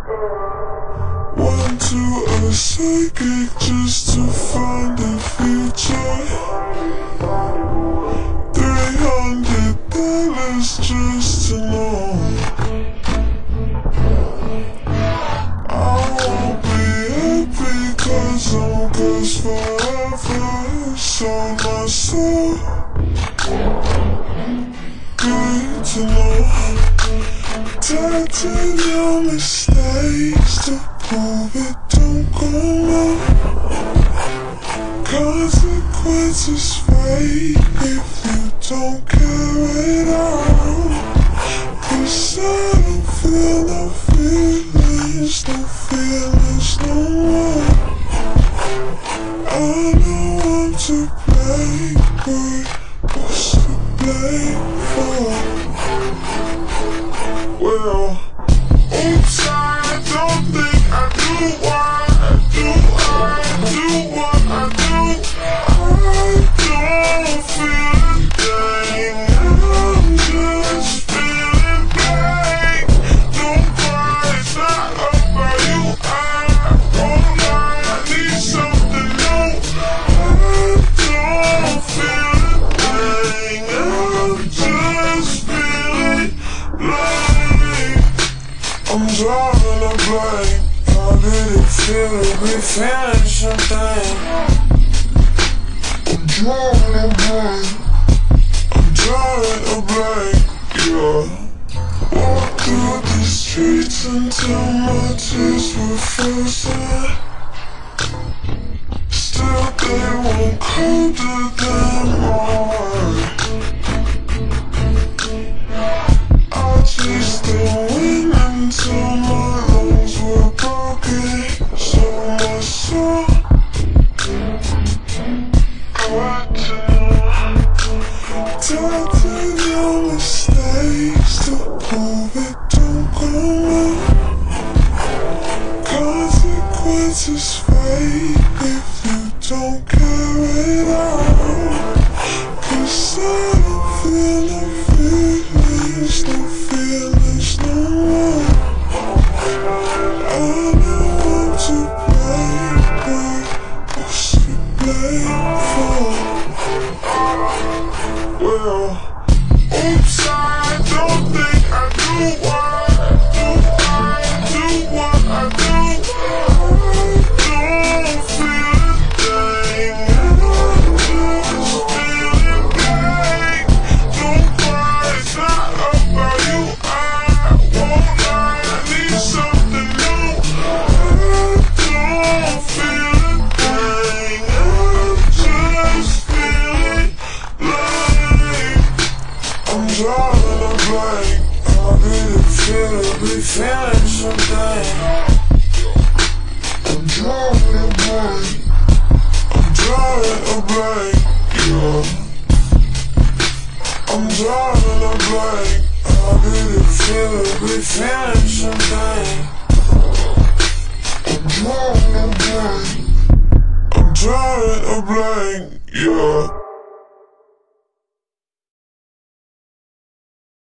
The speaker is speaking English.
Went to a psychic just to find the future. $300 just to know I won't be happy cause I'm cursed forever. Sold my soul. Good to know. Tattooed your mistakes to prove it don't go wrong. Consequences fade if you don't carry it out. 'Cause I don't feel no feelings, no feelings no more. I know I'm to blame, but what's to blame for? Well, oops, I don't think I do what I do. I do what I do. I don't feel a thing. I'm just feeling blank. Don't cry, it's not about you. I won't lie, I need something new. I don't feel a thing. I'm just feeling blank. I'm drawing a blank. How did it feel to be feeling something? I'm drawing a blank. I'm drawing a blank, yeah. Walk through the streets until my tears were frozen. Still they won't colder than my heart. I chased the wind until my lungs were broken. So my soul got to know. Tattooed your mistakes to prove it don't go wrong. Consequences fade if you don't carry it out. 'Cause I don't feel no feelings, no feelings no more. I know I'm to blame, but what's to blame for? Well, oops, I don't think I do what I do. I do what I do. I don't feel a thing. I'm just feeling blank. Don't cry, it's not about you. I won't lie, I need something new. I don't feel a thing. I'm just feeling blank. I'm drawing a blank. How did it feel to be feeling something? I'm drawing a blank. I'm drawing a blank, yeah. I'm drawing a blank. How did it feel to be feeling something? I'm drawing a blank. I'm drawing a blank, yeah.